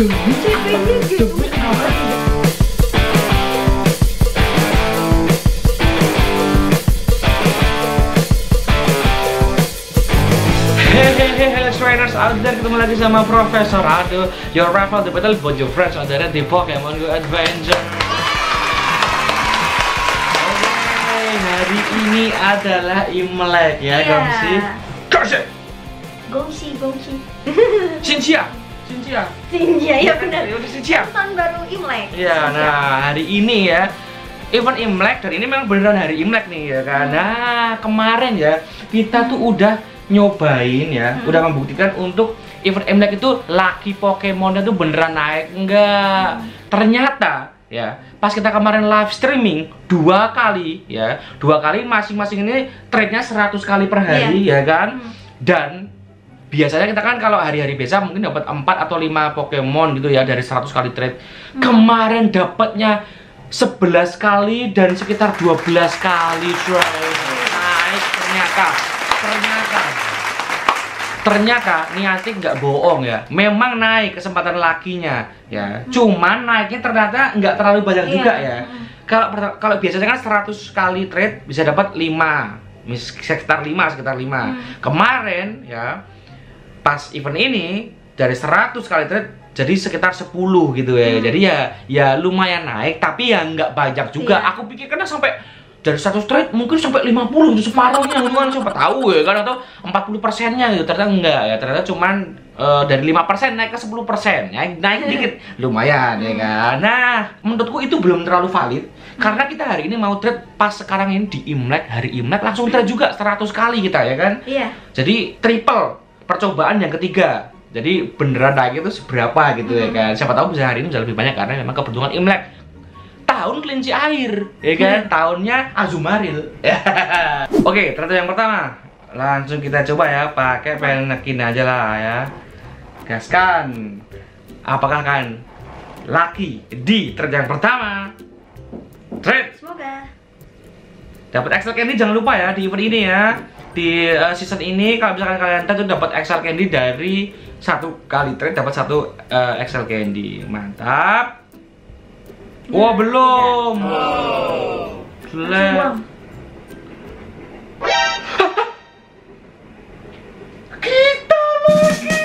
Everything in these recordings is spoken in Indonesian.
Demi Hehehe, trainers out there, ketemu lagi sama Profesor Ado, your rival, the battle, buat your friends out there di Pokemon Go Adventure. Oke, hari ini adalah Imlek ya, Gongsi. Gongsi. Xinjia, Ya benar. Xinjia. Tahun baru Imlek. Ya, nah hari ini ya, event Imlek, dan ini memang beneran hari Imlek nih ya kan. Nah, kemarin ya, kita tuh udah nyobain ya, udah membuktikan untuk event Imlek itu lucky Pokemonnya tuh beneran naik enggak. Ternyata ya, pas kita kemarin live streaming dua kali masing-masing ini trade-nya 100 kali per hari ya kan. Dan biasanya kita kan kalau hari-hari biasa mungkin dapat 4 atau 5 Pokemon gitu ya dari 100 kali trade. Kemarin dapatnya 11 kali dan sekitar 12 kali naik. Ternyata Niantic nggak bohong ya, memang naik kesempatan lakinya ya. Cuman naiknya ternyata nggak terlalu banyak juga ya. Kalau biasanya kan 100 kali trade bisa dapat 5, sekitar 5. Kemarin ya, pas event ini dari 100 kali trade jadi sekitar 10 gitu ya. Jadi ya lumayan naik, tapi ya nggak banyak juga. Aku pikir karena sampai dari 100 trade mungkin sampai 50 gitu, separuhnya gitu kan, siapa tahu ya kan, atau 40%-nya gitu. Ternyata enggak ya, ternyata cuman dari 5% naik ke 10%, ya naik dikit lumayan ya kan. Nah, menurutku itu belum terlalu valid karena kita hari ini mau trade pas sekarang ini di Imlek, hari Imlek langsung trade juga 100 kali kita ya kan. Iya. Jadi triple percobaan yang ketiga. Jadi beneran naik itu seberapa gitu ya kan. Siapa tahu bisa hari ini bisa lebih banyak karena memang keberuntungan Imlek. Tahun kelinci air, ya kan? Tahunnya Azumarill. Oke, trade yang pertama. Langsung kita coba ya, pakai Penekin aja lah ya. Gaskan. Apakah kan lucky di trade yang pertama? Trade. Semoga dapat Excel Candy, jangan lupa ya di event ini ya. Di season ini kalau misalkan kalian tuh dapat Excel Candy dari 1 kali trade dapat 1 Excel Candy. Mantap. Wah, belum. Kita lagi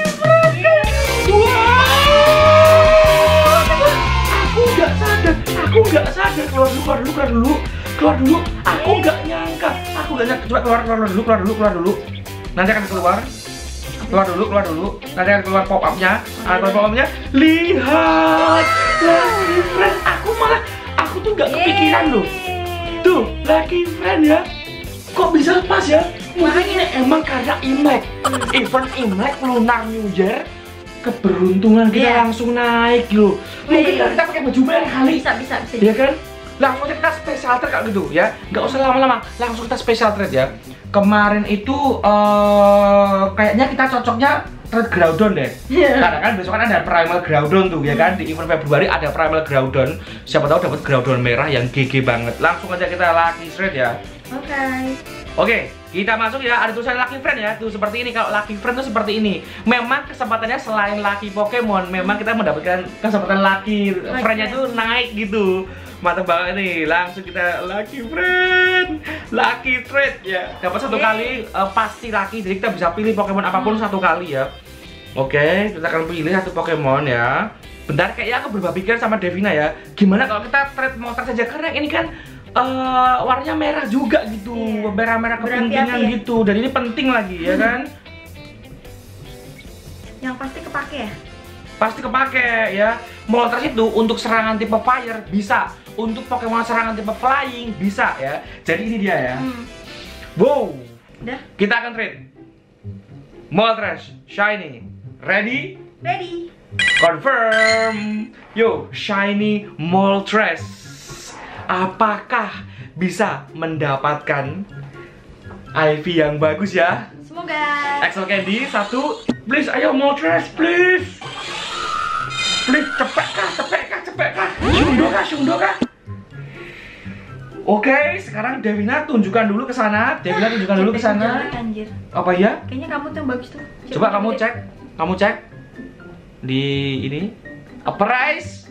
Aku nggak sadar. Keluar dulu. Aku nggak nyangka. Coba keluar dulu. Nanti akan keluar. Keluar dulu. Nanti akan keluar pop-up-nya. Pop-up-nya. Lihat. Lucky friend. Aku tuh nggak kepikiran loh. Tuh, lucky friend ya. Kok bisa lepas ya? Mungkin ini emang karena Imlek. Event Imlek, Lunar New Year, keberuntungan kita langsung naik loh. Mungkin kita pakai baju merah kali. Bisa. Ya kan? Langsung kita special trade kalau gitu ya. Nggak usah lama-lama, langsung kita special trade ya. Kemarin itu kayaknya kita cocoknya trade Groudon deh. Karena kan besok kan ada Primal Groudon tuh ya kan. Di event Februari ada Primal Groudon. Siapa tahu dapat Groudon merah yang GG banget. Langsung aja kita lucky trade ya. Oke, kita masuk ya. Ada tulisan lucky friend ya. Tuh seperti ini. Kalau lucky friend tuh seperti ini. Memang kesempatannya selain lucky Pokemon, memang kita mendapatkan kesempatan lucky friendnya tuh naik gitu. Mantap banget nih. Langsung kita lucky friend, lucky trade ya. Dapat 1 kali pasti lucky. Jadi kita bisa pilih Pokemon apapun 1 kali ya. Oke, kita akan pilih 1 Pokemon ya. Bentar, kayaknya aku berubah pikiran sama Devina ya. Gimana kalau kita trade monster saja, karena ini kan warnanya merah juga gitu, merah-merah kepintingan gitu, dan ini penting lagi ya kan. Yang pasti kepake ya? Pasti kepake ya. Moltres itu untuk serangan tipe fire bisa, untuk Pokemon serangan tipe flying bisa ya. Jadi ini dia ya. Wow. Udah. Kita akan trade Moltres Shiny. Ready? Confirm. Yo, Shiny Moltres. Apakah bisa mendapatkan IV yang bagus ya? Semoga. Excel Candy 1. Please, ayo Moltres, please. Cepet kah? Syundo kah? Oke, sekarang Devina tunjukkan dulu ke sana. Anjir. Apa ya? Kayaknya kamu tuh yang bagus tuh. Coba kamu cek di ini. A prize.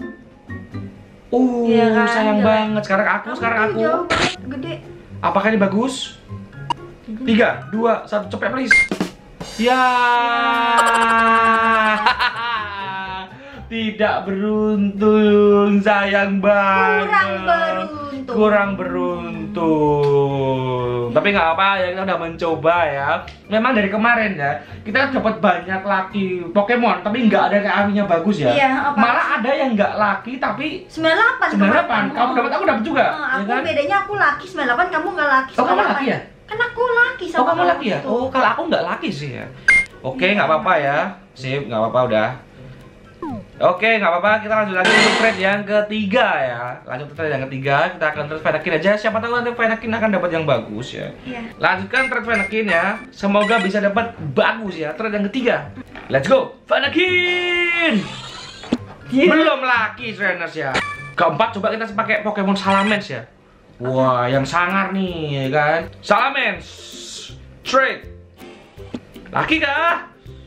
Iya kan, sayang jelek. banget. Sekarang aku. Jauh banget, gede. Apakah ini bagus? 3, 2, 1, cepet please. Ya. Tidak beruntung, sayang banget. Kurang beruntung. Tapi nggak apa ya, kita udah mencoba ya. Memang dari kemarin ya, kita dapat banyak laki Pokemon, tapi nggak ada yang awinya bagus ya. Iya, apa? Malah ada yang nggak laki tapi 98. 98. Kamu dapat, aku dapat juga. Aku Ya kan? bedanya aku laki 98, kamu nggak laki. Oh, kamu 98. laki ya? Kan aku laki sama Oh, kamu laki ya? gitu. Oh, kalau aku nggak laki sih ya. Oke, nggak apa-apa ya. Sip, nggak apa-apa udah. Oke, nggak apa-apa. Kita lanjut lagi untuk trade yang ketiga ya. Lanjut ke trade yang ketiga. Kita akan trade Fennekin aja. Siapa tahu nanti Fennekin akan dapat yang bagus ya. Iya. Lanjutkan trade Fennekin ya. Semoga bisa dapat bagus ya. Trade yang ketiga. Let's go, Fennekin. Belum laki trainers ya. Keempat, coba kita pakai Pokemon Salamence ya. Wah, yang sangar nih, ya kan? Salamence, trade. Laki kah?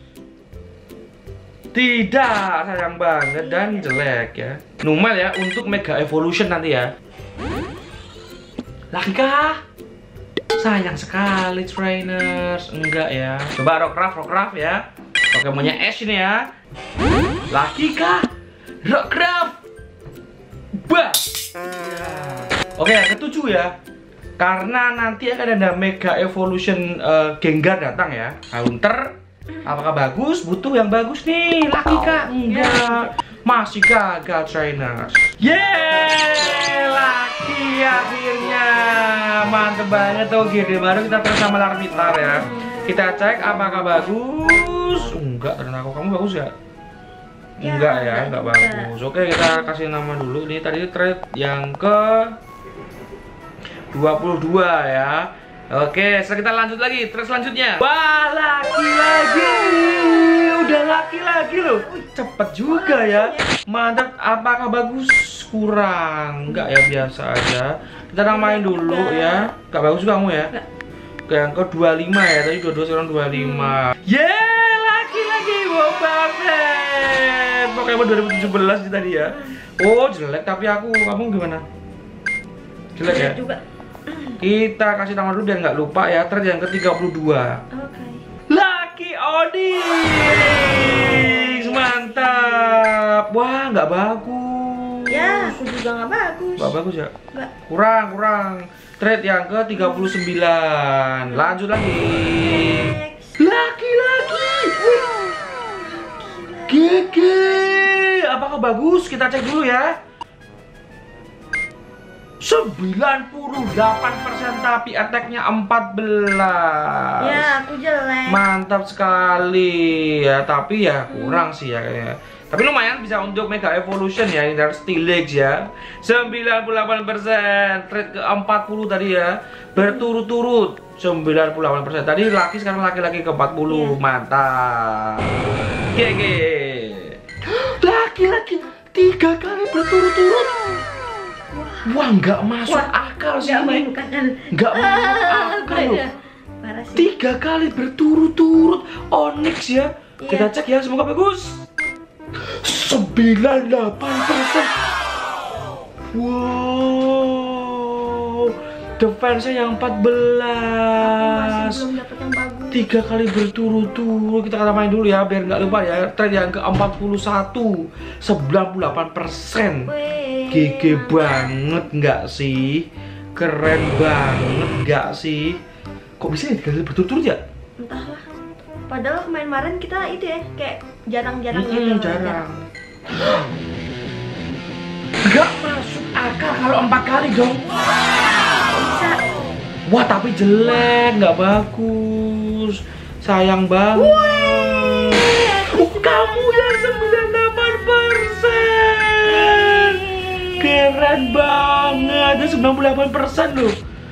Tidak, sayang banget dan jelek ya. Numel ya untuk Mega Evolution nanti ya. Laki kah? Sayang sekali trainers. Enggak ya. Coba Rockruff ya. Pokemonnya Ash ini ya. Laki kah? Rockruff. Bah. Ya. Oke, yang ketujuh ya. Karena nanti akan ada Mega Evolution Gengar datang ya. Haunter. Apakah bagus? Butuh yang bagus nih. Laki kah? Enggak. Masih gagal trainer. Yeay, laki akhirnya. Mantep banget tuh. Gede baru kita terus sama Larvitar ya. Kita cek apakah bagus. Enggak, ternyata kamu bagus ya? Enggak ya, enggak bagus. Oke, kita kasih nama dulu. Ini tadi trade yang ke 22 ya. Oke, setelah kita lanjut lagi, terus selanjutnya. Wah, laki lagi. Udah laki lagi loh. Cepet juga ya. Mantap, apakah bagus? Kurang. Enggak ya, biasa aja. Kita namain dulu ya. Enggak bagus kamu ya? Oke, yang ke 25 ya. Tadi 22 sekarang 25. Yeah, laki lagi. Wow banget. Pokemon 2017 tadi ya. Oh, jelek tapi kamu gimana? Jelek ya? Juga. Kita kasih nama dulu biar nggak lupa ya. Trade yang ke-32. Oke. Laki Onix. Mantap. Wah, nggak bagus. Ya, aku juga nggak bagus. Nggak bagus ya? Nggak. Kurang. Trade yang ke-39. Lanjut lagi. Laki-laki. Gege. Apakah bagus? Kita cek dulu ya. 98% tapi attack-nya 14. Ya, aku jelek. Mantap sekali ya, tapi ya kurang sih ya kayaknya. Tapi lumayan bisa untuk Mega Evolution ya, ini dari Steelix ya. 98%, trade ke 40 tadi ya. Berturut-turut 98%. Tadi laki, sekarang laki-laki ke 40. Mantap. GG. Laki-laki 3 kali berturut-turut. Wah, nggak masuk akal sih ini. Nggak masuk akal loh. 3 kali berturut-turut Onix ya. Kita cek ya, semoga bagus. 98%. Wow. Defense-nya yang 14. Masih belum dapat yang bagus. 3 kali berturut-turut. Kita main dulu ya biar nggak lupa ya. Trade yang ke-41. 98%. GG banget nggak sih? Keren banget nggak sih? Kok bisa ya 3 kali berturut-turut ya? Entahlah. Padahal kemarin kita itu ya kayak jarang-jarang gitu. Jarang. Nggak masuk akal kalau 4 kali dong. Bisa. Wah, tapi jelek, nggak bagus. Sayang banget. Kamu yang 98%. Keren banget. Itu 98% loh.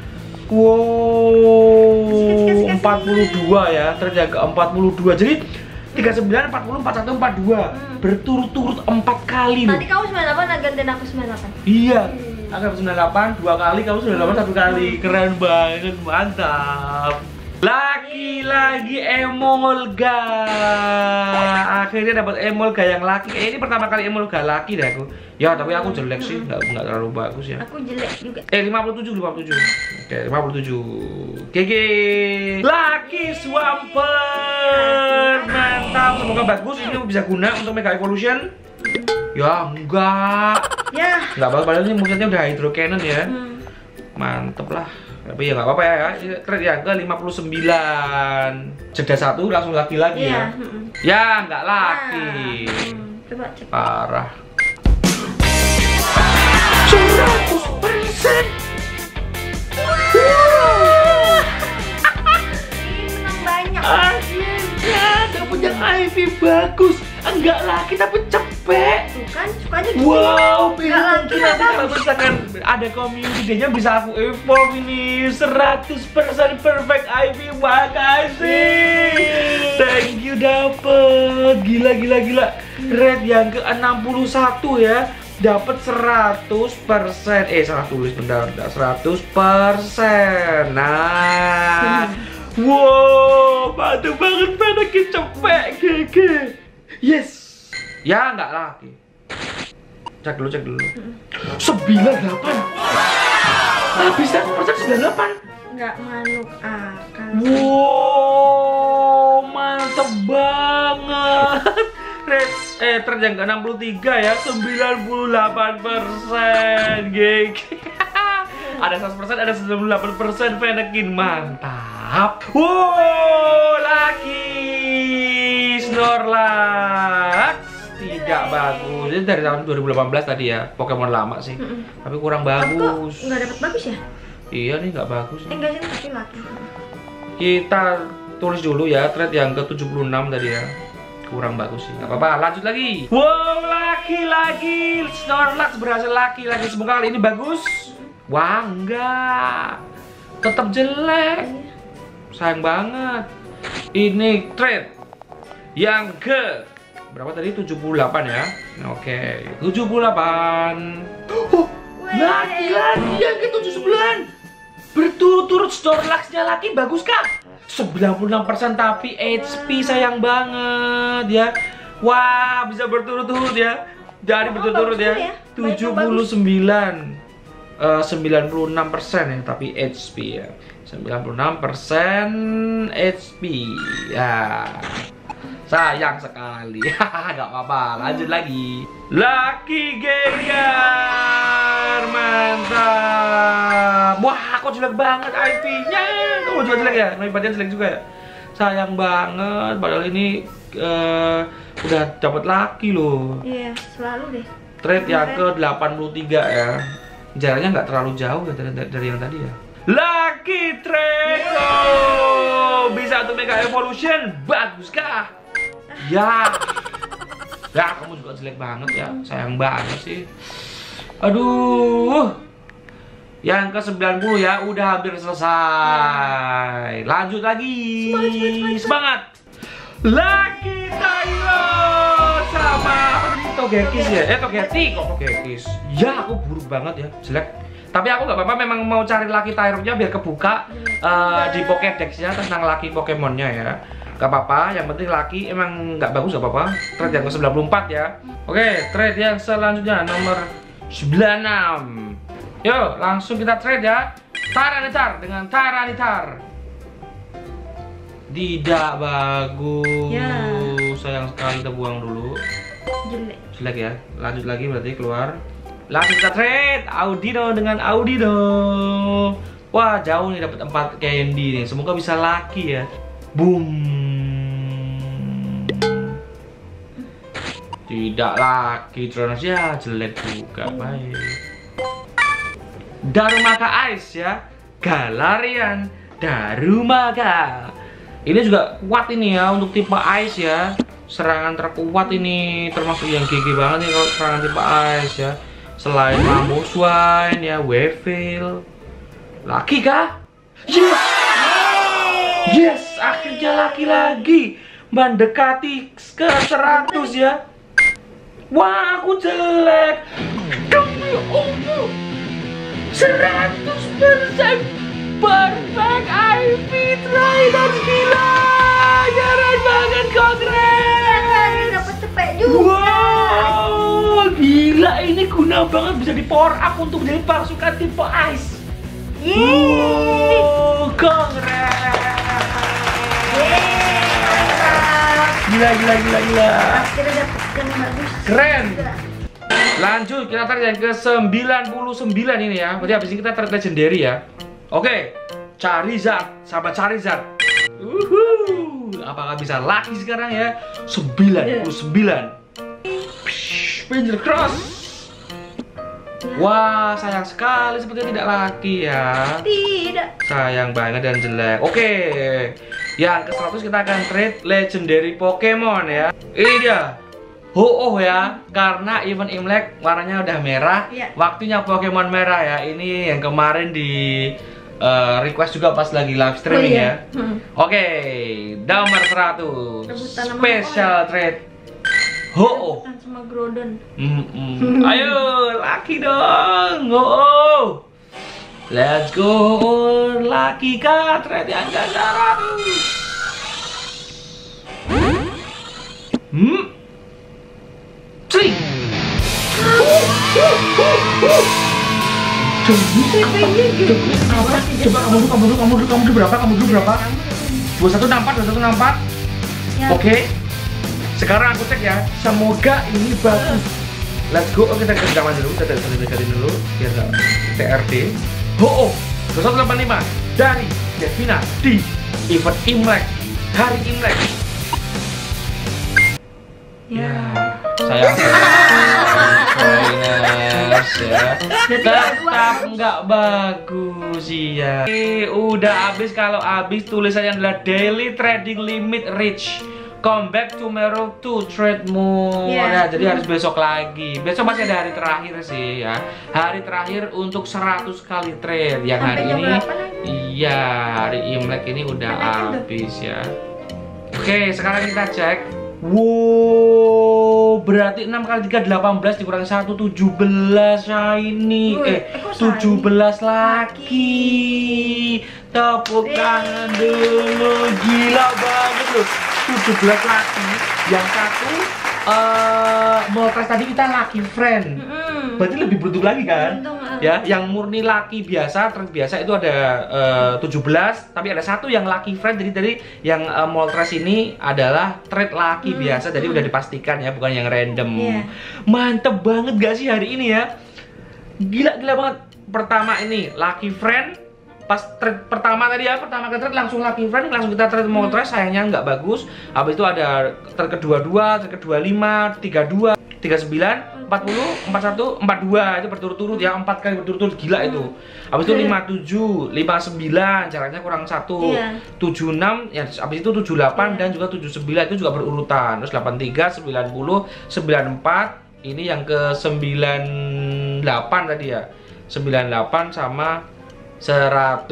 Wow. 42 ya. Terjaga 42. Jadi 39, 40, 41, 42. Berturut-turut 4 kali loh. Tadi kamu 98, gantiin aku 98. Iya. Aku 98 2 kali, kamu 98 1 kali. Keren banget, mantap. Laki-laki lagi Emolga. Akhirnya dapat Emolga yang laki. Ini pertama kali Emolga laki deh aku. Ya tapi aku jelek sih, nggak terlalu bagus ya. Aku jelek juga. 57. Oke, 57. GG. Laki Swampert. Mantap, semoga bagus. Ini bisa guna untuk Mega Evolution. Ya enggak. Ya. Enggak apa-apa, padahal ini musiknya udah Hydro Cannon ya. Mantep lah. Tapi ya nggak apa-apa ya. Trade yang ke 59. Jeda satu langsung lagi-lagi ya. Ya nggak laki. Coba cek. Parah. 100%. Ini menang banyak. Akhirnya dapat yang IV bagus. Enggak laki tapi cepet. Tuh kan sukanya gitu. Wow, Nggak laki nanti kalau misalkan ada community day-nya bisa aku evolve ini 100% perfect IV. Makasih. Thank you dapet. Gila. Red yang ke 61 ya. Dapat 100%. Salah tulis bentar. 100%. Nah. Wow, mantap banget, makin cepet, GG. Yes. Ya nggak lagi. Cek dulu. 98. Habis 100% 98. Nggak manuk akal. Wow, mantep banget. Trend yang ke 63 ya, 98%. GG. Ada 100%, ada 98% Fennekin. Mantap. Wow, lagi Snorlax. Tidak bagus. Ini dari tahun 2018 tadi ya. Pokemon lama sih. Tapi kurang bagus. Nggak dapat bagus ya? Iya nih nggak bagus. Enggak sih, tapi laki. Kita tulis dulu ya trade yang ke 76 tadi ya. Kurang bagus sih. Nggak apa-apa. Lanjut lagi. Wow, lagi. Snorlax berhasil lagi. Semoga kali ini bagus. Wah, enggak. Tetap jelek. Sayang banget. Ini trade yang ke berapa tadi? 78 ya. Oke, 78. Oh, lagi yang ke 79. Berturut-turut Snorlax-nya lagi bagus kah? 96% tapi HP sayang banget ya. Wah, bisa berturut-turut ya. Jadi berturut-turut ya. 79. 96% ya, tapi HP ya. 96% HP ya. Sayang sekali. Gak apa-apa, lanjut lagi. Lucky Gengar. Mantap. Wah, kok jelek banget IP-nya. Kamu juga jelek ya? Noibadian jelek juga ya? Sayang banget, padahal ini udah dapat Lucky loh. Iya, selalu deh. Trade yang ke 83 ya. Jaraknya nggak terlalu jauh ya dari yang tadi ya. Lucky Treco bisa untuk Mega Evolution, bagus kah? Ya, kamu juga jelek banget ya, sayang banget sih. Aduh, yang ke 90 ya, udah hampir selesai. Lanjut lagi, semangat. Lucky Tylo sama Togekiss ya, Togetic kok Togekiss. Ya aku buruk banget ya, jelek. Tapi aku nggak apa-apa, memang mau cari Lucky Tyro-nya biar kebuka di Pokédex-nya tentang Lucky Pokémonnya ya. Gak apa-apa, yang penting Lucky emang nggak bagus gak apa-apa. Trade yang ke 94 ya. Oke, trade yang selanjutnya nomor 96. Yuk, langsung kita trade ya. Tyranitar dengan Tyranitar. Tidak bagus ya. Sayang sekali, kita buang dulu. Jelek ya. Lanjut lagi berarti keluar. Langsung kita trade Audino dengan Audino. Wah, jauh nih, dapat 4 candy nih. Semoga bisa lucky ya. Boom. Tidak lucky, terus ya jelek juga. Baik. Darumaka Ice ya. Galarian Darumaka. Ini juga kuat ini ya untuk tipe Ice ya. Serangan terkuat ini, termasuk yang GG banget nih kalau serangan tipe Ice ya. Selain Mamoswine ya, Weevil. Laki kah? Yes! Yes! Akhirnya laki lagi. Mendekati ke 100 ya. Wah, aku jelek. Demi Allah, 100% perfect IV Trainer, gila. guna banget, bisa di power up untuk menjadi pasukan tipe ice. Yeay. Keren. Yeay. Gila. Akhirnya dapet yang bagus. Keren. Lanjut, kita tarik yang ke 99 ini ya. Berarti habis ini kita tarik legendary ya. Oke, Charizard sama Charizard. Apakah bisa laki sekarang ya? 99. Finger cross. Wah, sayang sekali sepertinya tidak laki ya. Tidak. Sayang banget dan jelek. Oke, yang ke 100 kita akan trade legendary Pokemon ya. Ini dia Ho-Oh ya, karena event Imlek warnanya udah merah. Waktunya Pokemon merah ya. Ini yang kemarin di request juga pas lagi live streaming ya. Oke, nomor 100 special trade Ho-Oh sama Groudon. Ayo, laki dong. Ho-Oh. Let's go, laki kah trade yang ke 100. Sling. Coba kamu dulu berapa? 2164. Ya. Oke. Sekarang aku cek ya. Semoga ini bagus. Let's go. Oke, kita ganti dulu. Kita ganti dulu biar enggak TRD. Ho-Oh 2185 dari Devina di event Imlek. Hari Imlek. Ya, sayang Trainers ya. Tetap nggak bagus ya. Udah habis, kalau habis tulisannya adalah daily trading limit reach. Come back tomorrow to trade more. Ya, jadi harus besok lagi. Besok masih ada hari terakhir sih ya. Hari terakhir untuk 100 kali trade. Yang hari ini, iya, hari Imlek ini udah habis ya. Oke, sekarang kita cek. Wow, berarti 6 kali 3 18 dikurangi 1 17 shiny. 17 laki. Tepuk tangan dulu, gila banget loh. 17 laki. Yang satu Moltres tadi kita lucky friend. Berarti lebih beruntung lagi kan? Ya, yang murni laki biasa, trade biasa itu ada 17, tapi ada satu yang lucky friend. Jadi dari yang Moltres ini adalah trade laki biasa, jadi udah dipastikan ya, bukan yang random. Mantep banget gak sih hari ini ya? Gila banget. Pertama ini lucky friend. Pas trade pertama tadi ya, pertama kita trade langsung lucky friend, langsung kita trade Moltres, sayangnya nggak bagus. Habis itu ada trade kedua 2, trade kedua 5, 32, 39, 40, 41, 42 itu berturut-turut ya, 4 kali berturut-turut, gila itu. Habis itu 57, 59, jaraknya kurang 1, 76, ya habis itu 78 dan juga 79 itu juga berurutan. Terus 83, 90, 94, ini yang ke 98 tadi ya. 98 sama 100,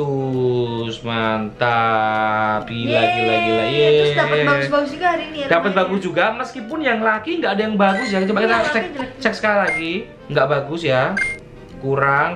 mantap, gila. Terus dapat bagus-bagus juga hari ini ya. Dapat bagus juga, meskipun yang laki nggak ada yang bagus ya. Coba kita cek sekali lagi, nggak bagus ya. Kurang.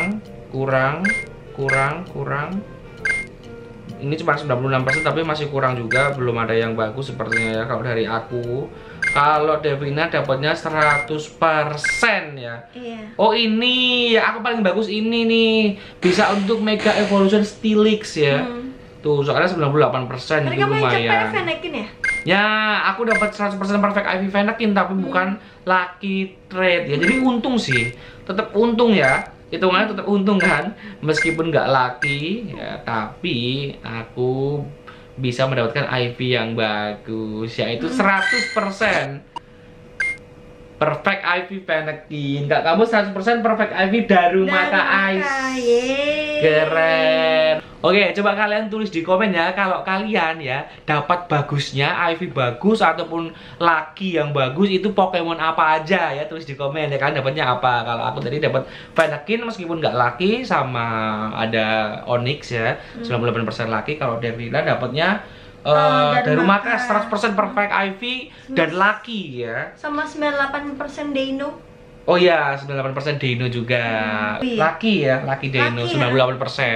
Ini cuma 96%, tapi masih kurang juga, belum ada yang bagus sepertinya ya kalau dari aku. Kalau Devina dapatnya 100% ya. Oh ini ya, aku paling bagus ini nih. Bisa untuk Mega Evolution Steelix ya. Tuh, soalnya 98% itu lumayan. Ya, aku dapat 100% perfect IV Fennekin, tapi bukan lucky trade ya. Jadi untung sih. Tetap untung ya. Hitungannya tetap untung kan. Meskipun nggak lucky ya, tapi aku bisa mendapatkan IV yang bagus, yaitu 100% perfect IV Fennekin. Nggak, kamu 100% perfect IV Darumaka Ice. Keren. Oke, coba kalian tulis di komen ya, kalau kalian ya dapat bagusnya IV bagus ataupun lucky yang bagus itu Pokemon apa aja ya, tulis di komen ya, kalian dapatnya apa. Kalau aku tadi dapat Fennekin meskipun nggak lucky, sama ada Onix ya, 98% lucky. Kalau Devina dapatnya Darumaka 100% perfect IV dan lucky ya. Sama 98% Deino. Oh iya, 98% Deino juga. Lucky ya, Lucky Deino 98%.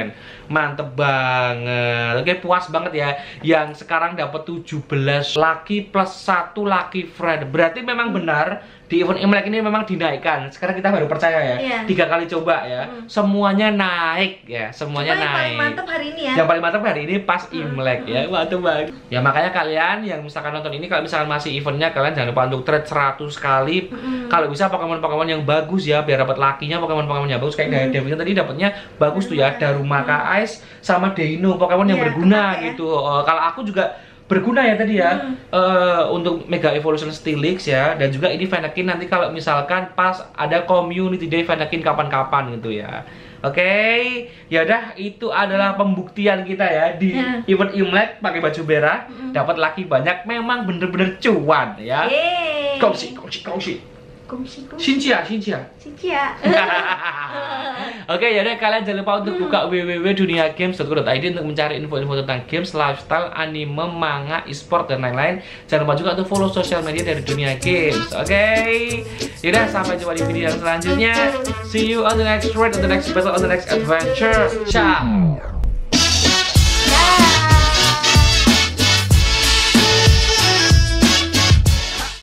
Mantep banget. Oke, puas banget ya. Yang sekarang dapat 17 laki plus 1 laki friend. Berarti memang benar di event Imlek ini memang dinaikkan. Sekarang kita baru percaya ya. 3 kali coba ya. Semuanya naik ya. Semuanya naik. Yang paling mantep hari ini ya. Yang paling mantep hari ini pas Imlek ya. Mantep banget. Ya makanya kalian yang misalkan nonton ini, kalau misalkan masih eventnya, kalian jangan lupa untuk trade 100 kali. Kalau bisa Pokemon-Pokemon yang bagus ya, biar dapat lakinya Pokemon-Pokemon yang bagus. Kayak Devin tadi dapatnya bagus tuh ya. Darumaka Ice sama Deino, Pokemon yang berguna gitu. Kalau aku juga berguna ya tadi ya, untuk Mega Evolution Steelix ya. Dan juga ini Fennekin nanti kalau misalkan pas ada Community Day Fennekin kapan-kapan gitu ya. Oke, ya udah, itu adalah pembuktian kita ya di event Imlek pakai baju merah, dapat laki banyak, memang bener-bener cuan ya. Kongsi. Xinjia. Oke, ya udah, kalian jangan lupa untuk buka www.duniagames.co.id untuk mencari info-info tentang games, lifestyle, anime, manga, e-sport dan lain-lain. Jangan lupa juga untuk follow sosial media dari Dunia Games. Oke. Yaudah, sampai jumpa di video yang selanjutnya. See you on the next raid, on the next battle, on the next adventure. Ciao.